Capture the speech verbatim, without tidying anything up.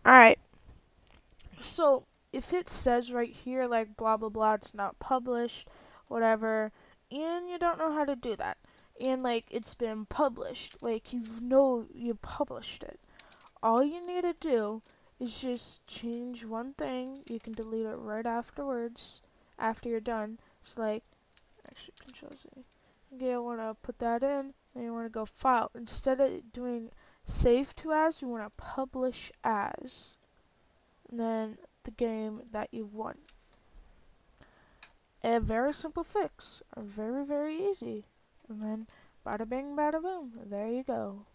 Alright, so if it says right here like blah blah blah, it's not published, whatever, and you don't know how to do that, and like it's been published, like you know you published it, all you need to do is just change one thing. You can delete it right afterwards, after you're done. So like, actually control Z. Okay, I want to put that in, and you want to go file. Instead of doing save to as, you want to publish as, and then the game that you won. A very simple fix, very very easy, and then bada bing bada boom, there you go.